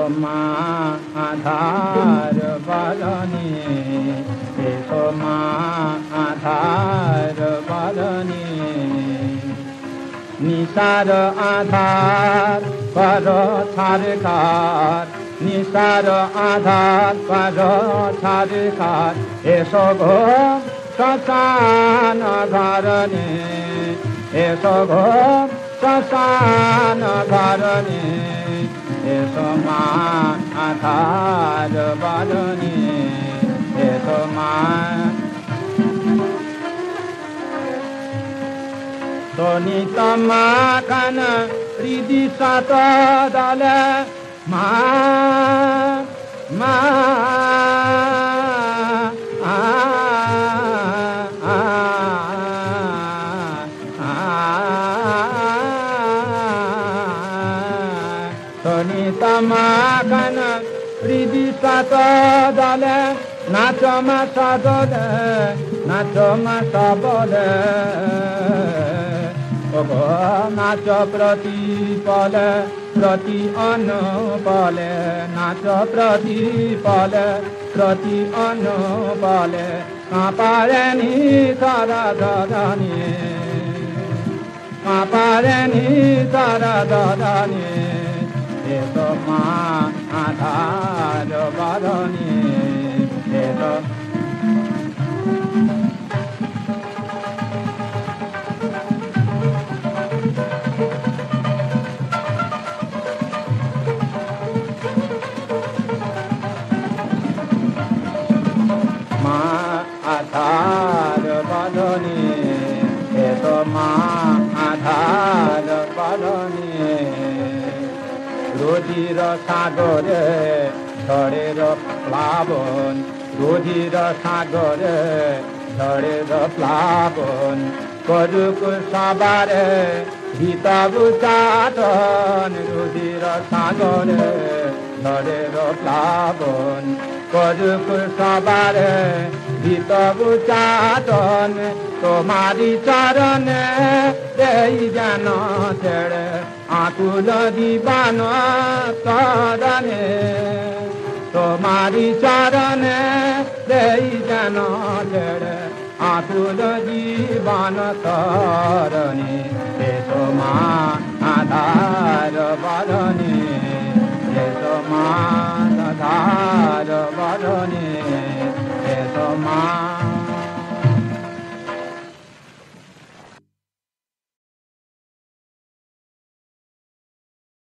মা আধার বরণী এসো মা আধার বরণী নিশার আধার কর ছাড়খার নিশার আধার কর ছাড়খার এসো গো শ্মশান ধরণী এসো গো শ্মশান ধরণী এসো মা আধার বরণী এসো মা শোনিত মা কান হৃদি সাত দলে মা মা শোনিত মা কান হৃদি সাত দলে নাচ মা সদলে নাচ মা সবলে নাচ প্রতি পলে প্রতি অনুপলে নাচ প্রতি পলে প্রতি অনুপলে কাঁপারেনি তারা দাদানি কাঁপারেনি তারা দাদানি এসো মা আধার বরণী এসো আধার বরণী এসো মা আধার বরণী রোজির সাগরে ঝড়ের প্লাবন রোজির সাগরে ঝড়ের প্লাবন করুক সবারে হিতাবু চাটন রোজির সাগরে ঝড়ের প্লাবন করুক সবারে হিতবু চাটন তোমারি চরণে দেই যেন ছেড়ে আকুল জীবন তরণে তোমারি চরণে দেই যেন ছেড়ে আকুল জীবন তরণে এসো মা আধার বরণী এসো মা আধার বরণী এসো মা